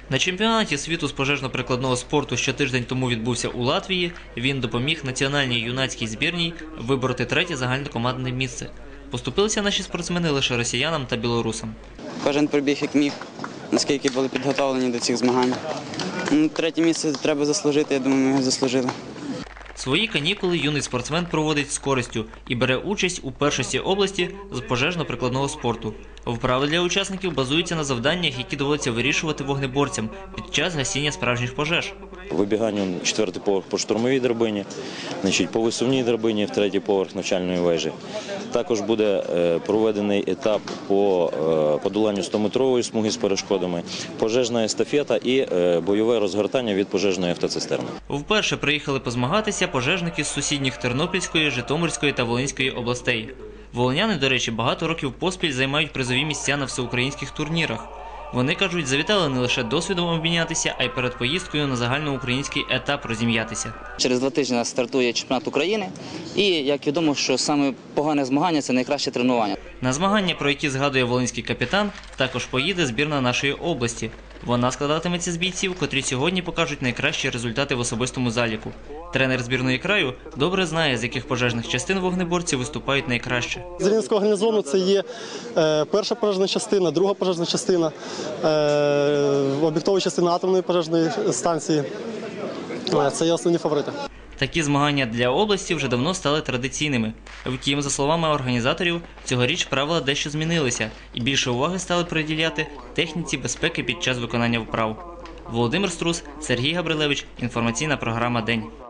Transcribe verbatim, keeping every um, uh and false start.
На чемпіонаті світу з пожежно-прикладного спорту, що тиждень тому відбувся у Латвії, він допоміг національній юнацькій збірній вибороти третє загальнокомандне місце. Поступилися наші спортсмени лише росіянам та білорусам. Кожен прибіг як міг, наскільки були підготовлені до цих змагань. Третє місце треба заслужити, я думаю, ми його заслужили. Свої канікули юний спортсмен проводить з користю і бере участь у першості області з пожежно-прикладного спорту. Вправи для учасників базуються на завданнях, які доводиться вирішувати вогнеборцям під час гасіння справжніх пожеж. Вибіганню четвертий поверх по штурмовій драбині, значить, по висувній драбині в третій поверх навчальної вежі. Також буде проведений етап по подоланню стометрової смуги з перешкодами, пожежна естафета і бойове розгортання від пожежної автоцистерни. Вперше приїхали позмагатися пожежники з сусідніх Тернопільської, Житомирської та Волинської областей. Волиняни, до речі, багато років поспіль займають призові місця на всеукраїнських турнірах. Вони, кажуть, завітали не лише досвідом обмінятися, а й перед поїздкою на загальноукраїнський етап розім'ятися. Через два тижні стартує чемпіонат України і, як відомо, що саме погане змагання – це найкраще тренування. На змагання, про які згадує волинський капітан, також поїде збірна нашої області. Вона складатиметься з бійців, котрі сьогодні покажуть найкращі результати в особистому заліку. Тренер збірної краю добре знає, з яких пожежних частин вогнеборці виступають найкраще. З Рівненського гарнізону це є е, перша пожежна частина, друга пожежна частина, е, об'єктова частина атомної пожежної станції. Е, це є основні фаворити. Такі змагання для області вже давно стали традиційними. Втім, за словами організаторів, цьогоріч правила дещо змінилися і більше уваги стали приділяти техніці безпеки під час виконання вправ. Володимир Струс, Сергій Габрилевич, інформаційна програма «День».